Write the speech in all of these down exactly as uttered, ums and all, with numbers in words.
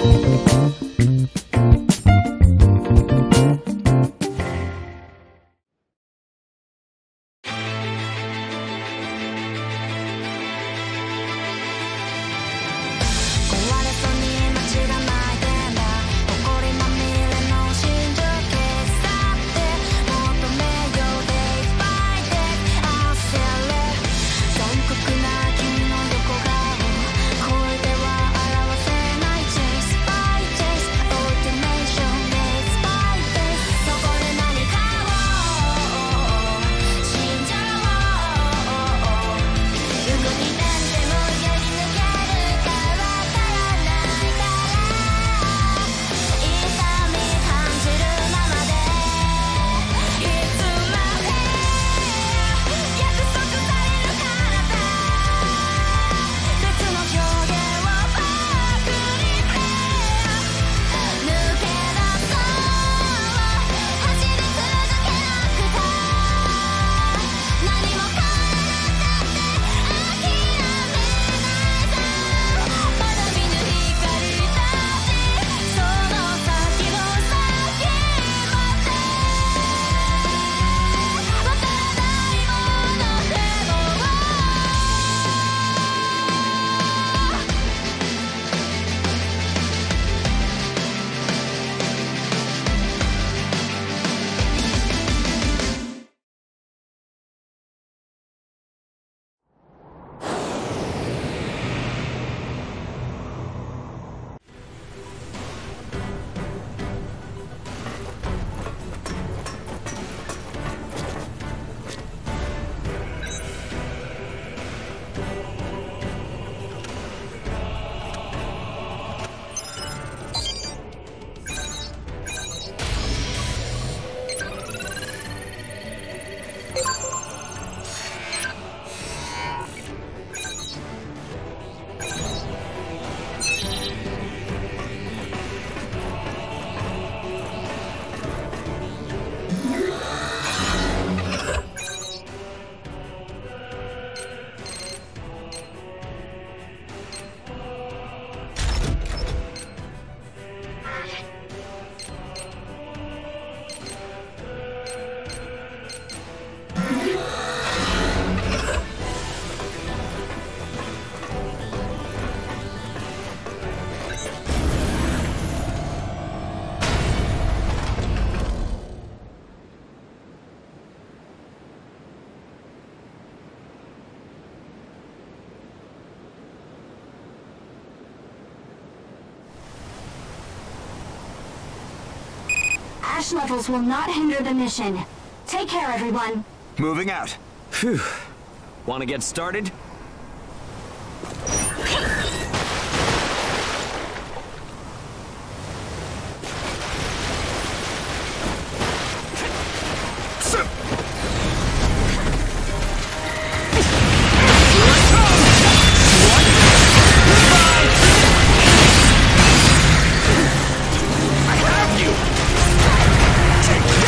Ash levels will not hinder the mission. Take care, everyone. Moving out. Phew. Want to get started?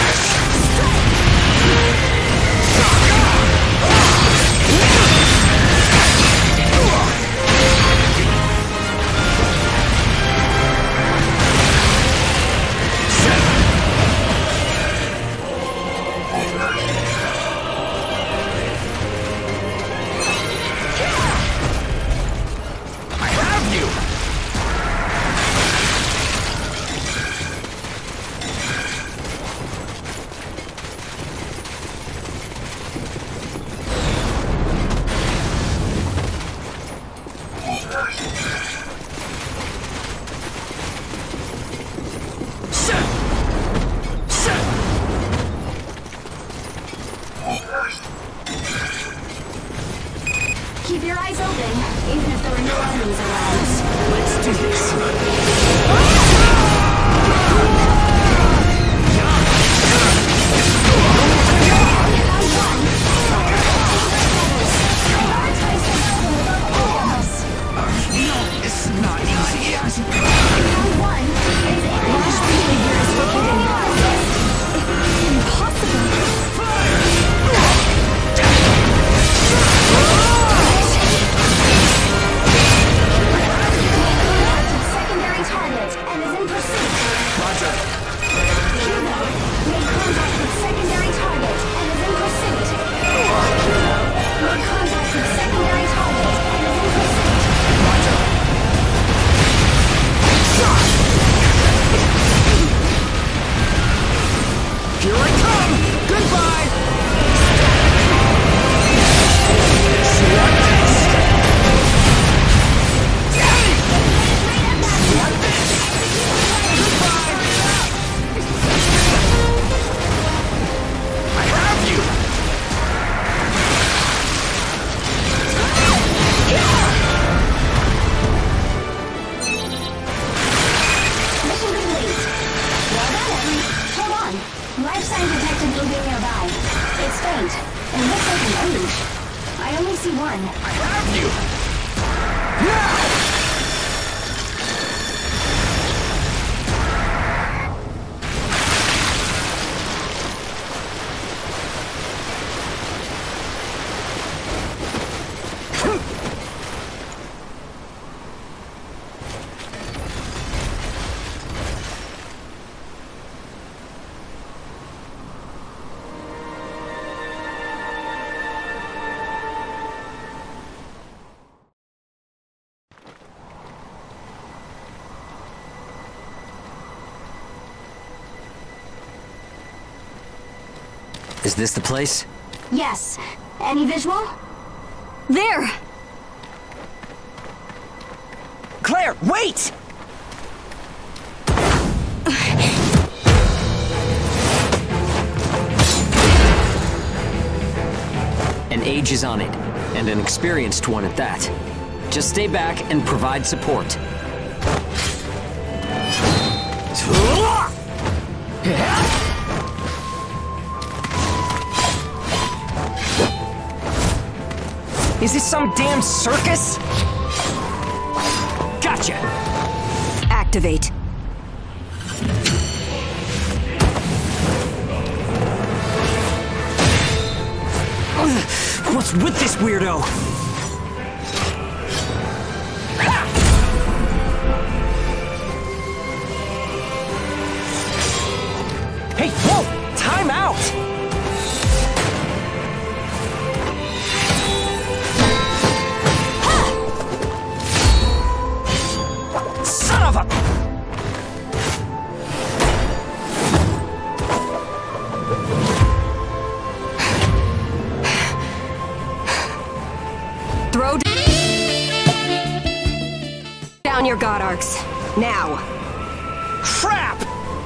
Take this! Rude. I only see one. I have you! Now! Is this the place? Yes. Any visual? There! Claire, wait! An age is on it, and an experienced one at that. Just stay back and provide support. Is this some damn circus? Gotcha! Activate. Ugh, what's with this weirdo? Hey, whoa! Time out! Son of a... Throw down your god arcs. Now. Crap!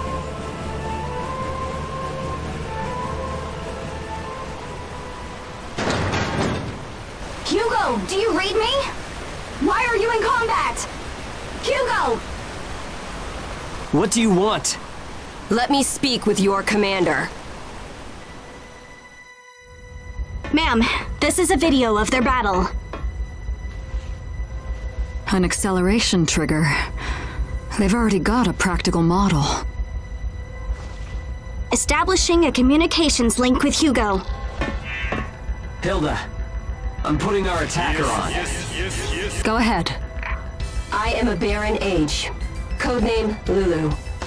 Hugo, do you read me? Why are you in combat? Hugo! What do you want? Let me speak with your commander. Ma'am, this is a video of their battle. An acceleration trigger. They've already got a practical model. Establishing a communications link with Hugo. Hilda, I'm putting our attacker on. Go ahead. I am a Baron Age. Codename Lulu.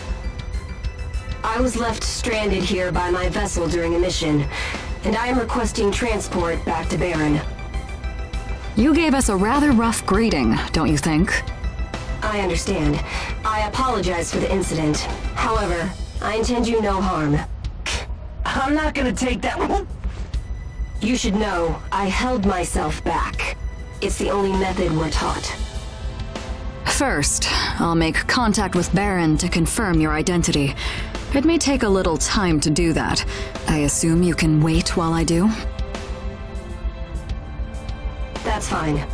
I was left stranded here by my vessel during a mission, and I am requesting transport back to Baron. You gave us a rather rough greeting, don't you think? I understand. I apologize for the incident. However, I intend you no harm. I'm not gonna take that. You should know, I held myself back. It's the only method we're taught. First, I'll make contact with Baron to confirm your identity. It may take a little time to do that. I assume you can wait while I do? That's fine.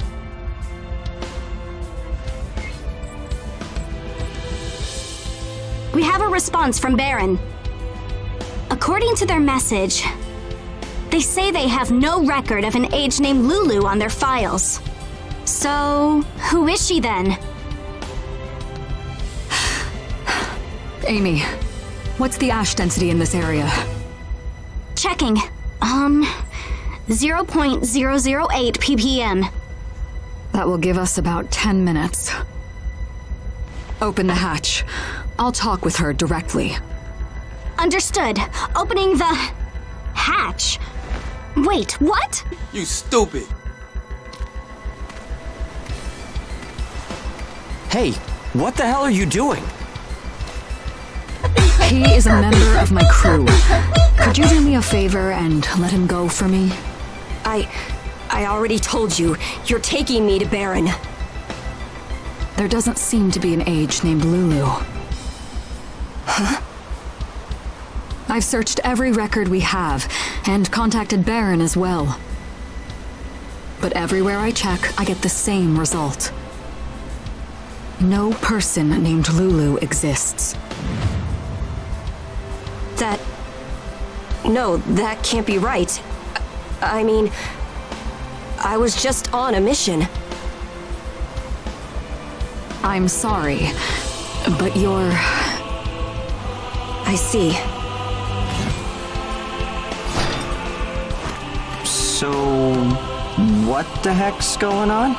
We have a response from Baron. According to their message, they say they have no record of an age named Lulu on their files. So, who is she then? Amy, what's the ash density in this area? Checking. Um, zero point zero zero eight p p m. That will give us about ten minutes. Open the hatch. I'll talk with her directly. Understood. Opening the... hatch. Wait, what? You stupid. Hey, what the hell are you doing? He is a member of my crew. Could you do me a favor and let him go for me? I... I already told you, you're taking me to Baron. There doesn't seem to be an age named Lulu. Huh? I've searched every record we have, and contacted Baron as well. But everywhere I check, I get the same result. No person named Lulu exists. That... No, that can't be right. I mean, I was just on a mission. I'm sorry, but you're... I see. So, what the heck's going on?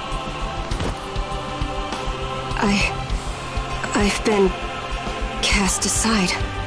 I... I've been cast aside.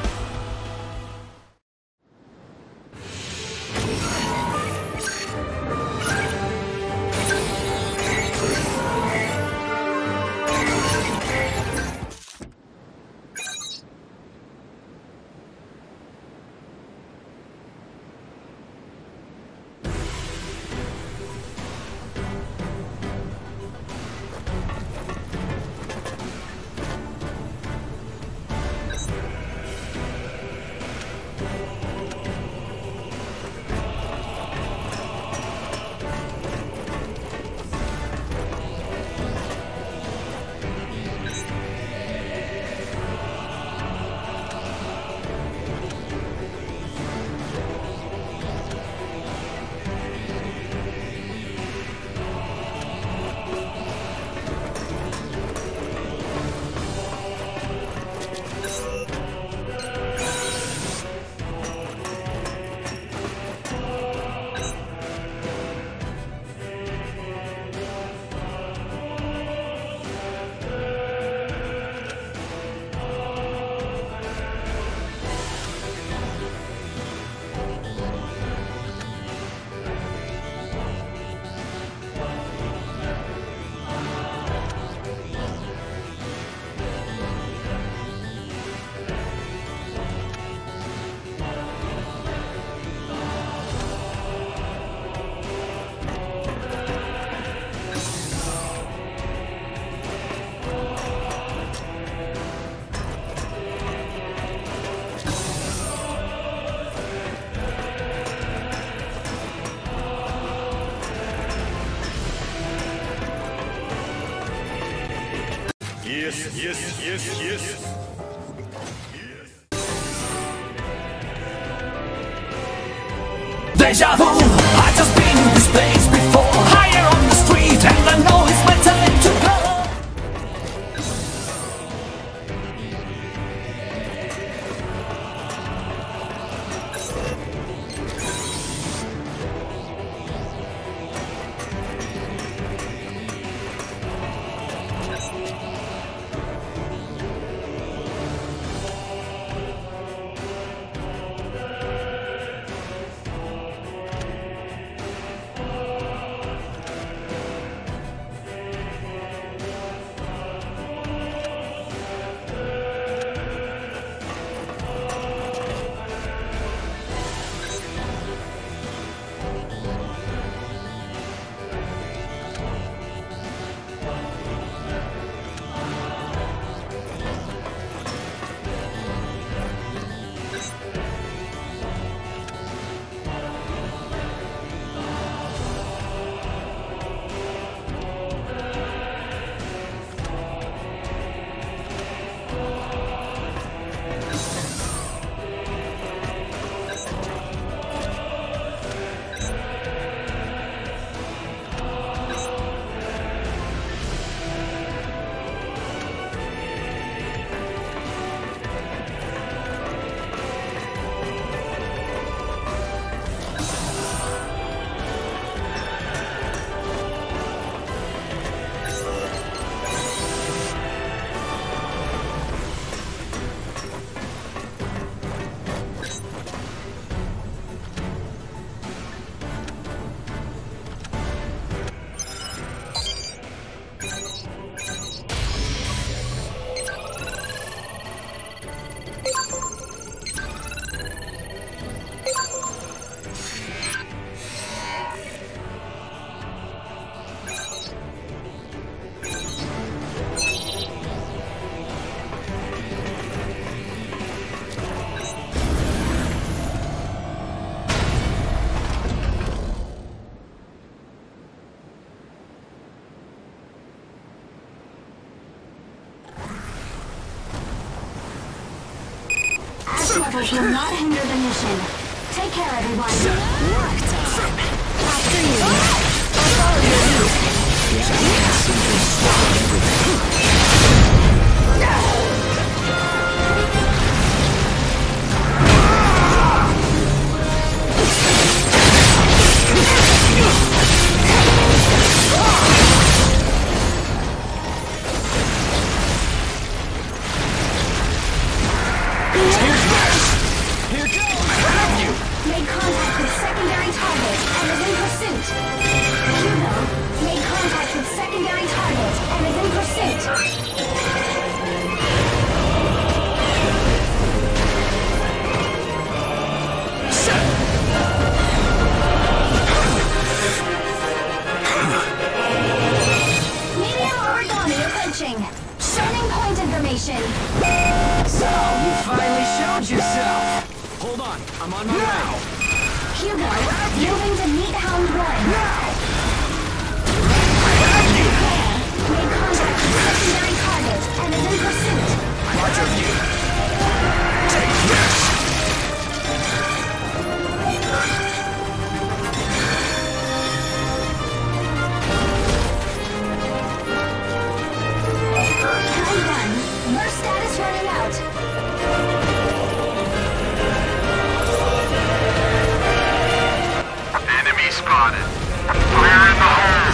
Yes, yes, yes, yes. Deja vu, I just been in this place before. Higher on the street, and I know it's my time to go. Levels will not hinder the mission. Take care, everyone. Work time. Made contact with secondary target and is in pursuit. Hugo made contact with secondary target and is in pursuit. Medium origami approaching. Sending point information. So, you finally showed yourself! Hold on, I'm on my way. Hugo, moving to meet Hound one. Made contact with secondary target and is in pursuit. Roger you. Take this. Hound one, burst status running out. Enemy spotted. Fire in the hole.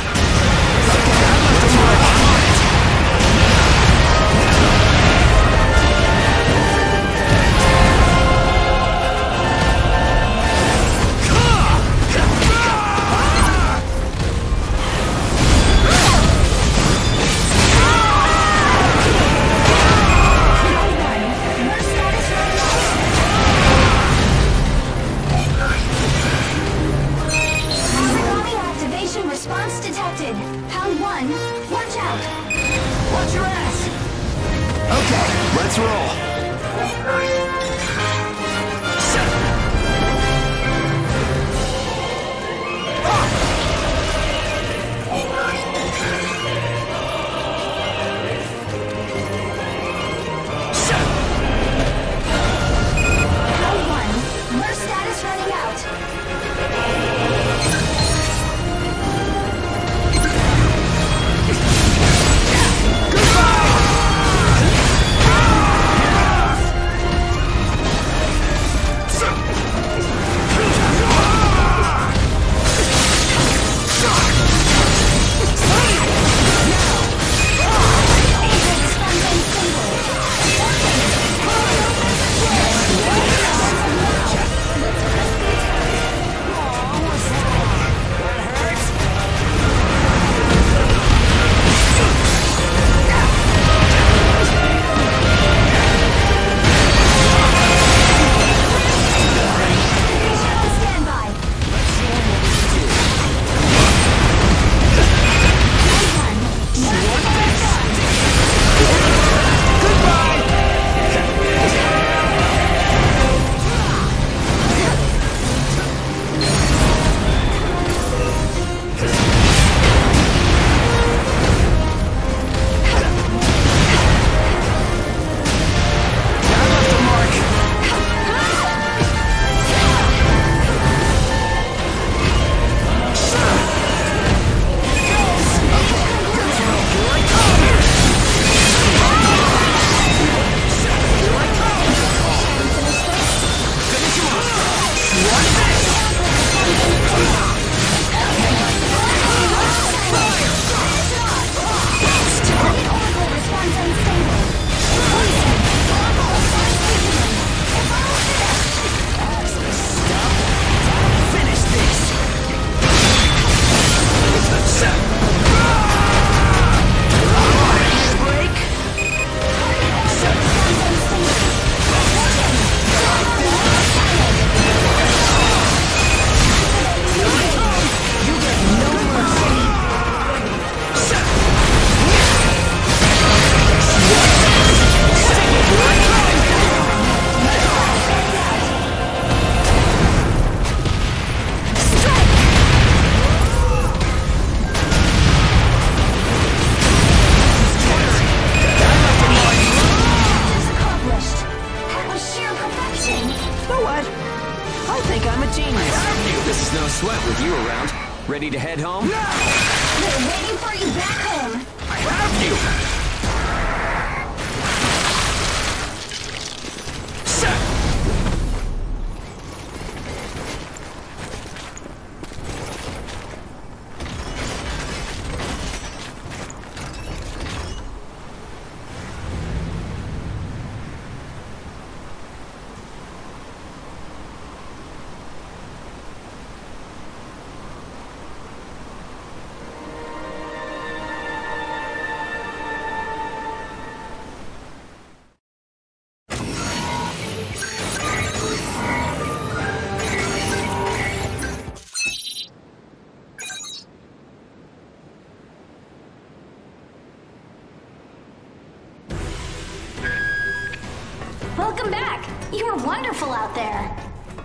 Origami activation response detected. Hound one, watch out. Watch your ass. Okay, let's roll. Hound one, burst status running out. Ready to head home? They're waiting for you back home. I have you! Welcome back. You were wonderful out there.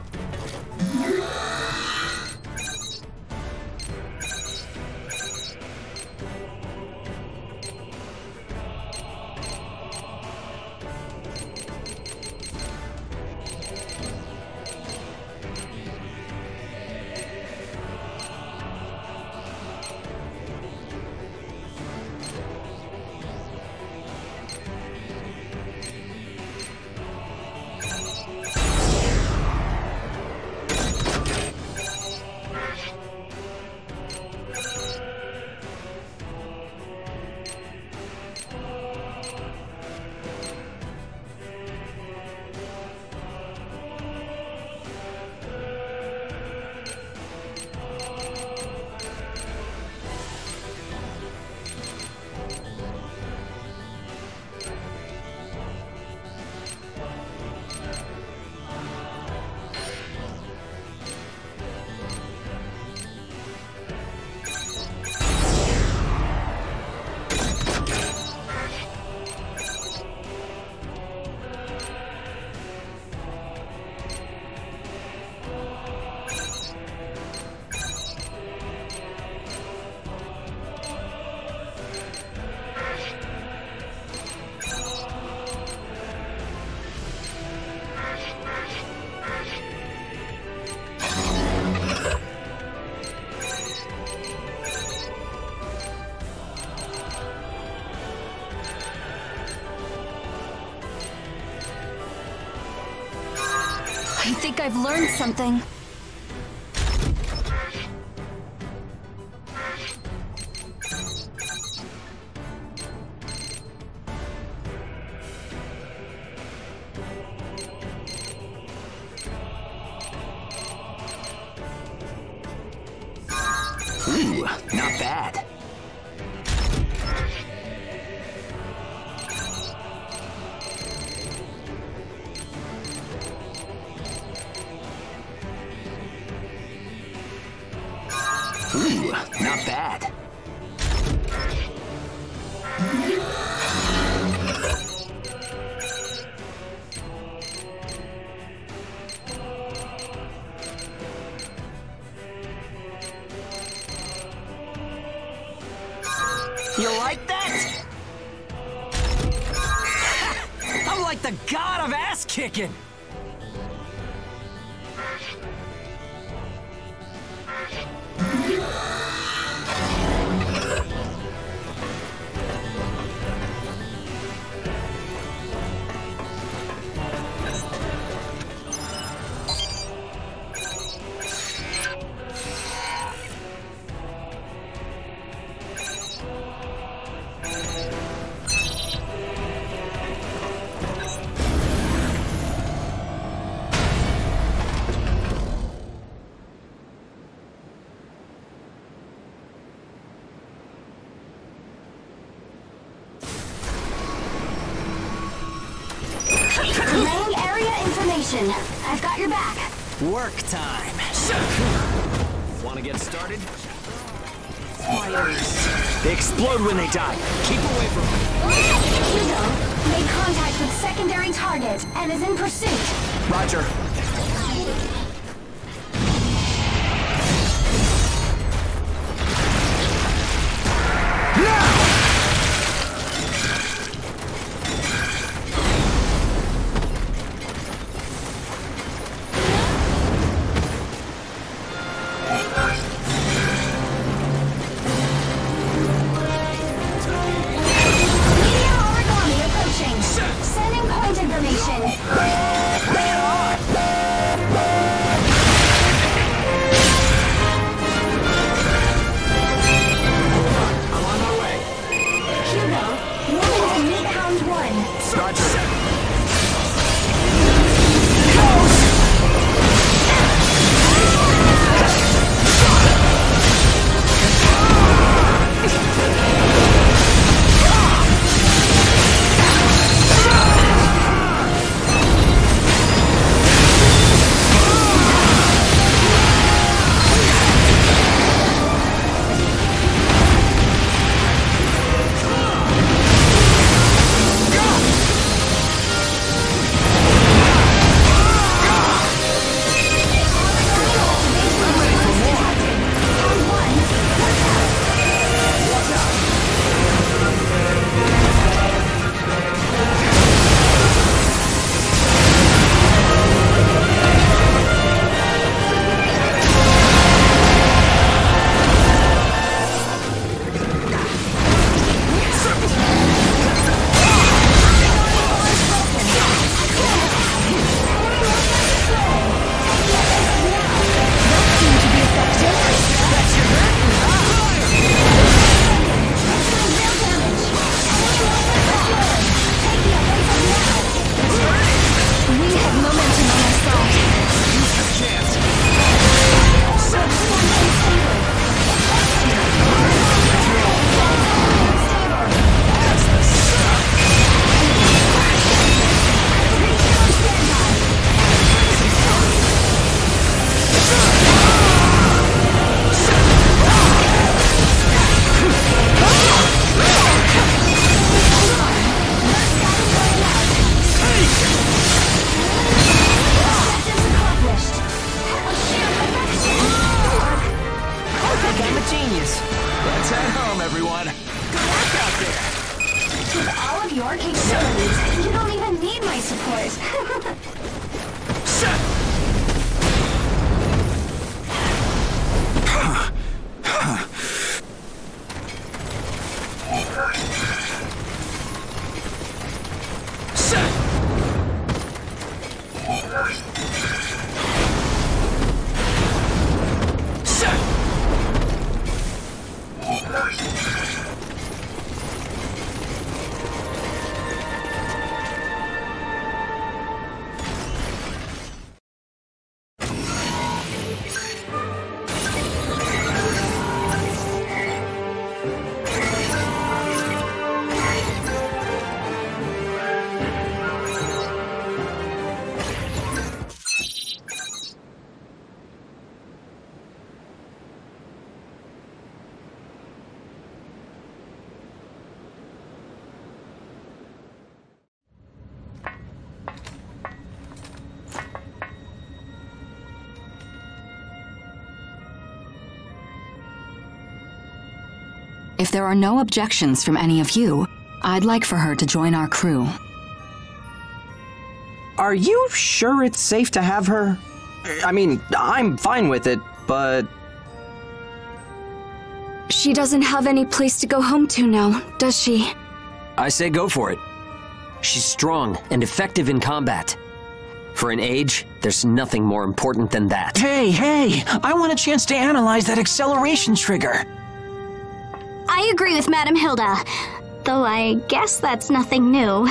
I think I've learned something. Ooh, not bad. Ooh, not bad. You like that? I'm like the god of ass kicking. Main area information. I've got your back. Work time. Want to get started? They explode when they die. Keep away from them. Hugo made contact with secondary target and is in pursuit. Roger. If there are no objections from any of you, I'd like for her to join our crew. Are you sure it's safe to have her? I mean, I'm fine with it, but... She doesn't have any place to go home to now, does she? I say go for it. She's strong and effective in combat. For an age, there's nothing more important than that. Hey, hey! I want a chance to analyze that acceleration trigger. I agree with Madame Hilda, though I guess that's nothing new.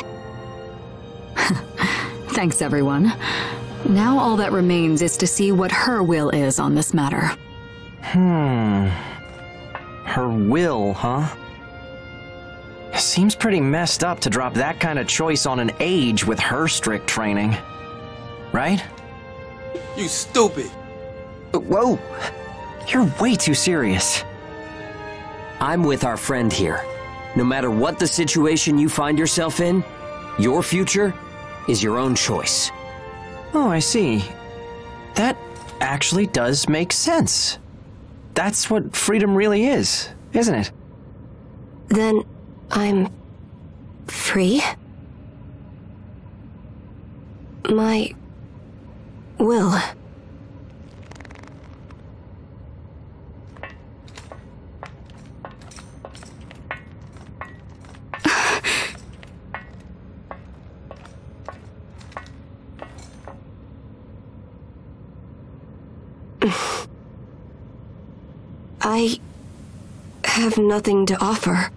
Thanks, everyone. Now all that remains is to see what her will is on this matter. Hmm... Her will, huh? Seems pretty messed up to drop that kind of choice on an age with her strict training. Right? You stupid! Whoa! You're way too serious. I'm with our friend here. No matter what the situation you find yourself in, your future is your own choice. Oh, I see. That actually does make sense. That's what freedom really is, isn't it? Then I'm free? My will. I have nothing to offer.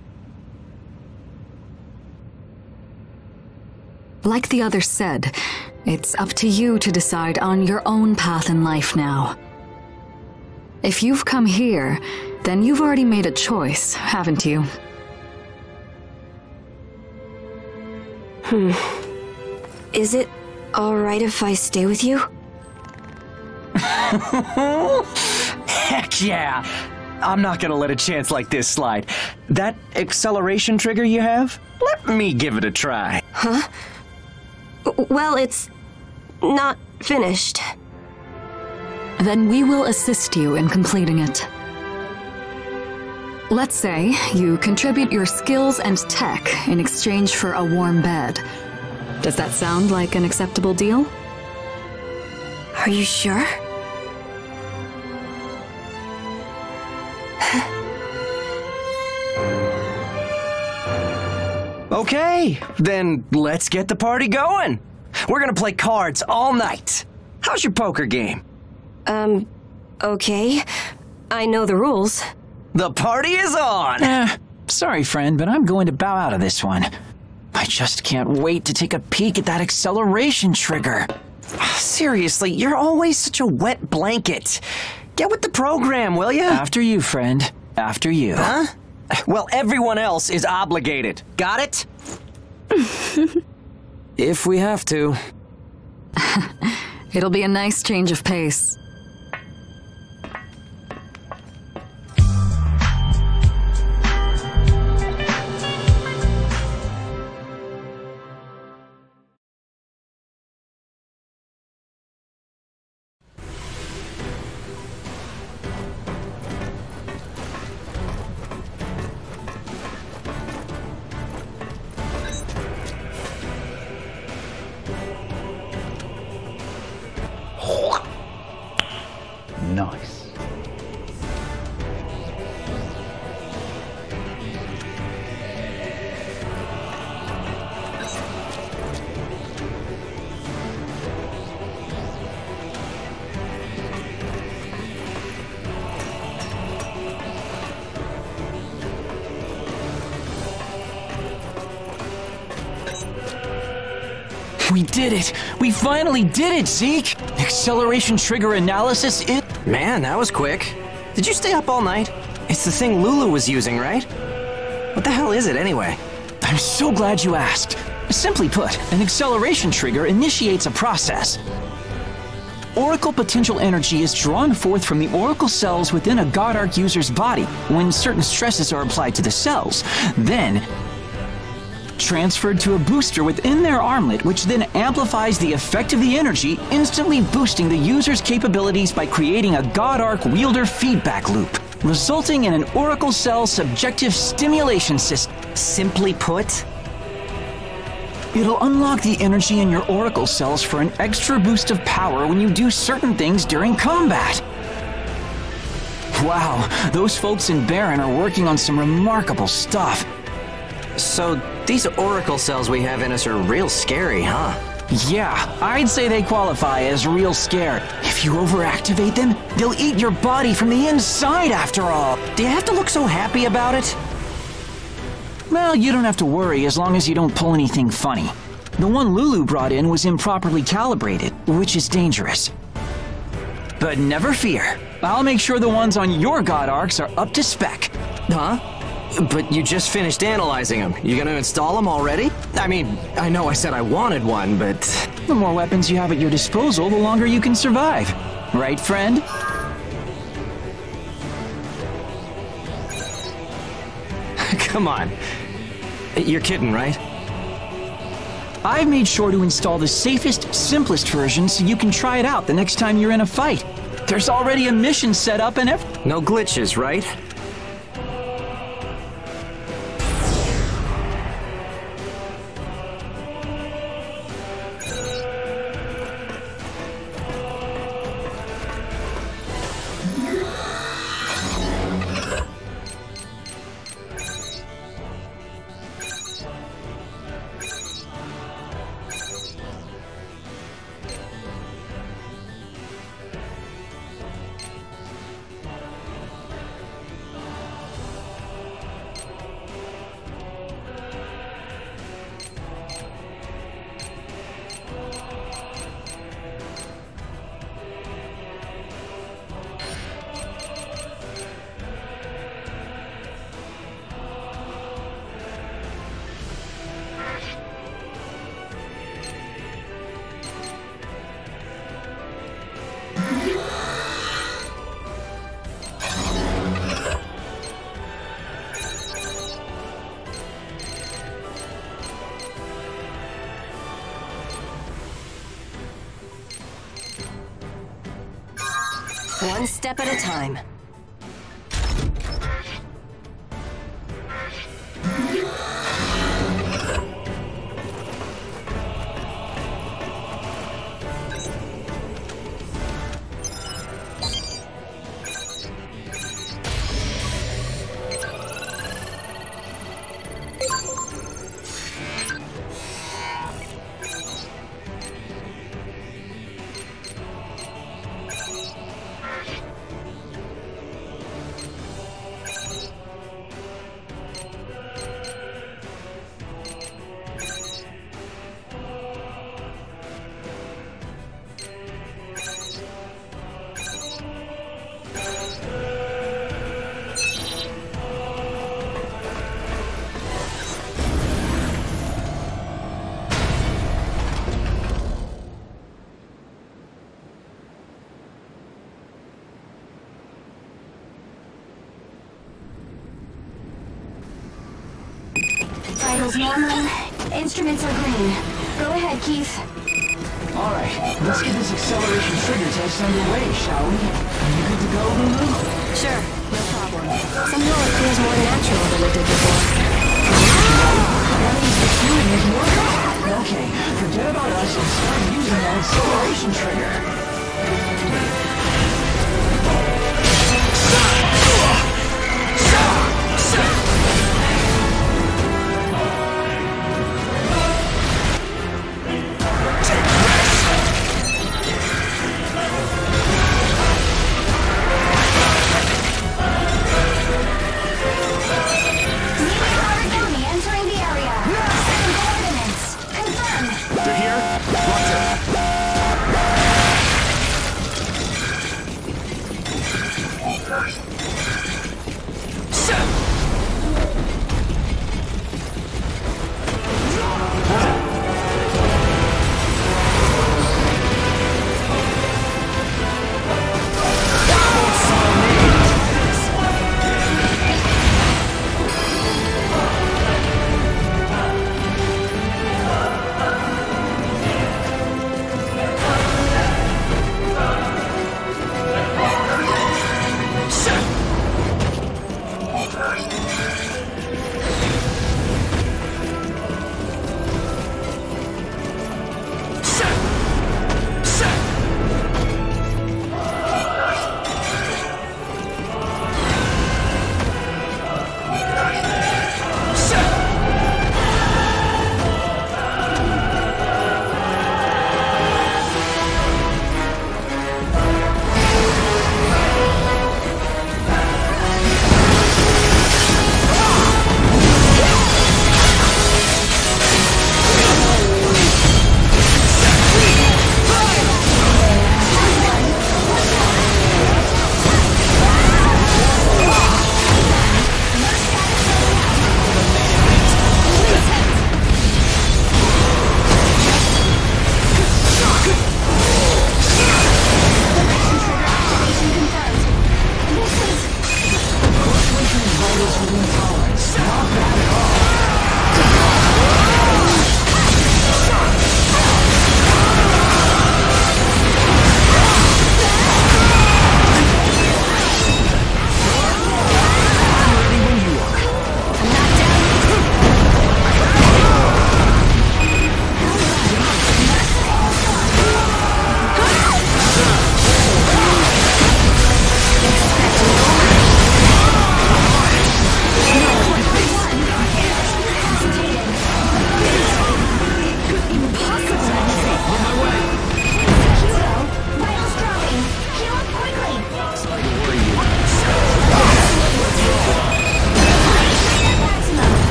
Like the others said, it's up to you to decide on your own path in life now. If you've come here, then you've already made a choice, haven't you? Hmm. Is it alright if I stay with you? Heck yeah! I'm not gonna let a chance like this slide. That acceleration trigger you have? Let me give it a try. Huh? Well, it's not finished. Then we will assist you in completing it. Let's say you contribute your skills and tech in exchange for a warm bed. Does that sound like an acceptable deal? Are you sure? Okay, then let's get the party going. We're gonna play cards all night. How's your poker game? Um, okay. I know the rules. The party is on! Eh, sorry, friend, but I'm going to bow out of this one. I just can't wait to take a peek at that acceleration trigger. Seriously, you're always such a wet blanket. Get with the program, will ya? After you, friend. After you. Huh? Well, everyone else is obligated. Got it? If we have to. It'll be a nice change of pace. Nice. We did it! We finally did it, Zeke! Acceleration trigger analysis is... Man, that was quick. Did you stay up all night? It's the thing Lulu was using, right? What the hell is it anyway? I'm so glad you asked. Simply put, an acceleration trigger initiates a process. Oracle potential energy is drawn forth from the Oracle cells within a God Arc user's body when certain stresses are applied to the cells. Then, transferred to a booster within their armlet, which then amplifies the effect of the energy, instantly boosting the user's capabilities by creating a God Arc wielder feedback loop, resulting in an Oracle cell subjective stimulation system. Simply put, it'll unlock the energy in your Oracle cells for an extra boost of power when you do certain things during combat. Wow, those folks in Baron are working on some remarkable stuff. so these Oracle cells we have in us are real scary, huh? Yeah, I'd say they qualify as real scared. If you overactivate them, they'll eat your body from the inside after all. Do you have to look so happy about it? Well, you don't have to worry as long as you don't pull anything funny. The one Lulu brought in was improperly calibrated, which is dangerous. But never fear. I'll make sure the ones on your God Arcs are up to spec. Huh? But you just finished analyzing them. You gonna install them already? I mean, I know I said I wanted one, but... The more weapons you have at your disposal, the longer you can survive. Right, friend? Come on. You're kidding, right? I've made sure to install the safest, simplest version so you can try it out the next time you're in a fight. There's already a mission set up and everything. No glitches, right? One step at a time. Vitals normal. Instruments are green. Go ahead, Keith. Alright, let's get this acceleration trigger test underway, shall we? Are you good to go, Lulu? Sure, no problem. Somehow it feels more natural than it did before. That means the feeling is more bad. Okay, forget about us and start using that acceleration trigger.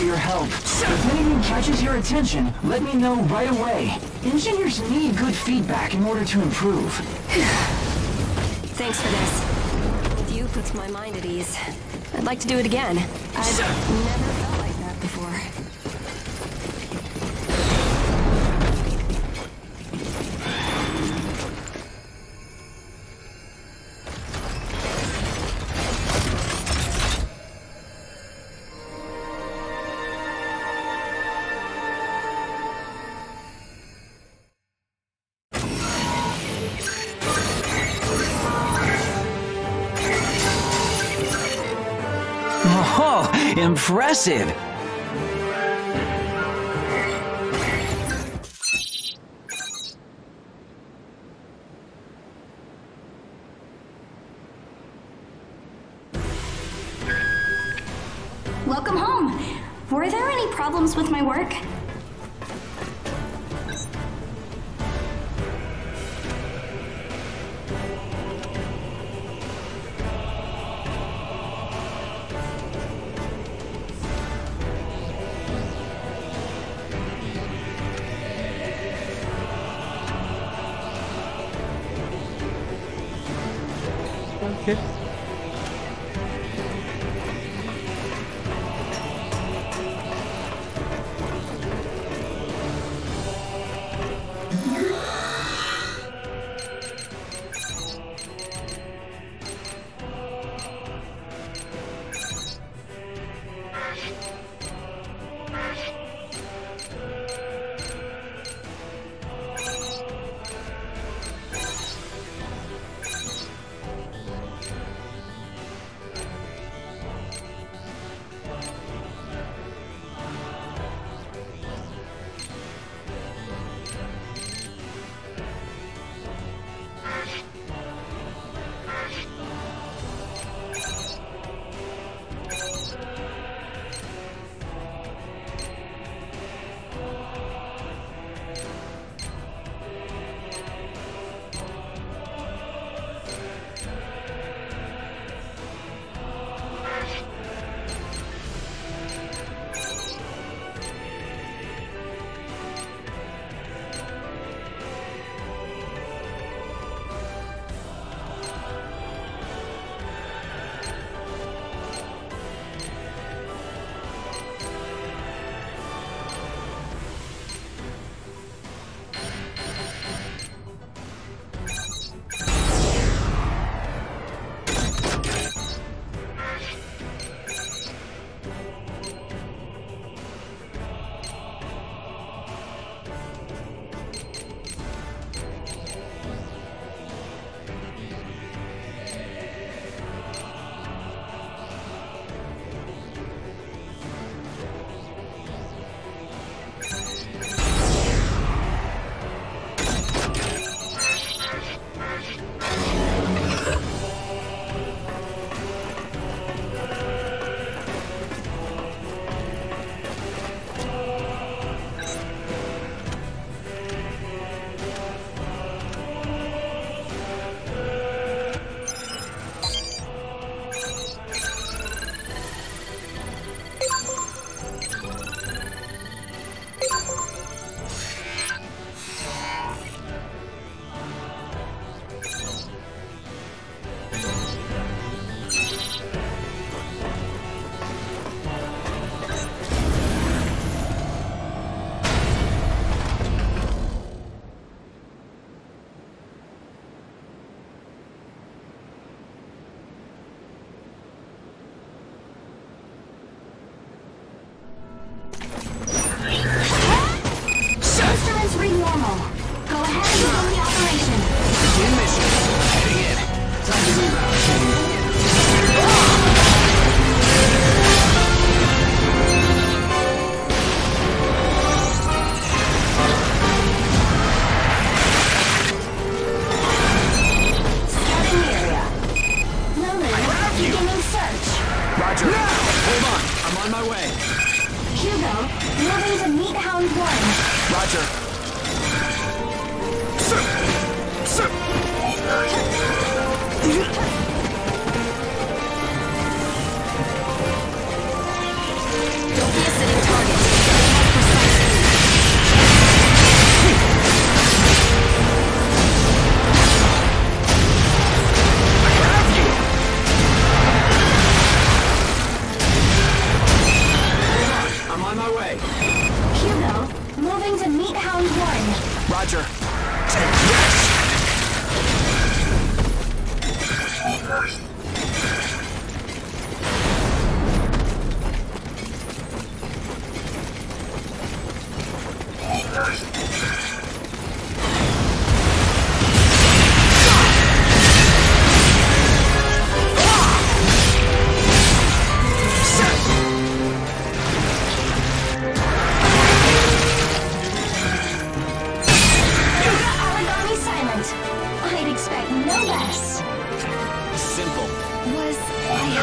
for your help. If anything catches your attention, let me know right away. Engineers need good feedback in order to improve. Thanks for this. With you puts my mind at ease. I'd like to do it again. I've never felt like that before. Oh, impressive! Welcome home. Were there any problems with my work? Okay.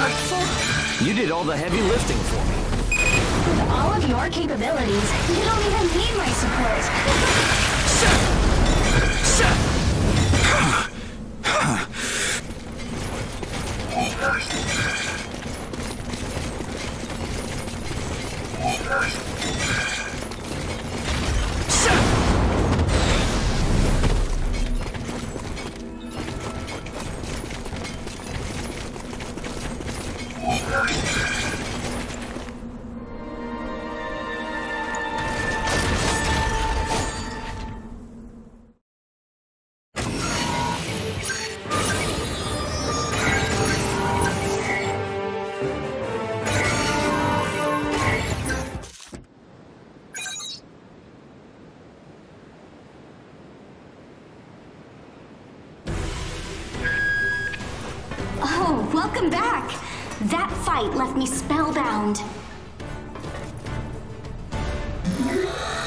powerful? You did all the heavy lifting for me. With all of your capabilities, you don't even need my support. Oh, welcome back! That fight left me spellbound.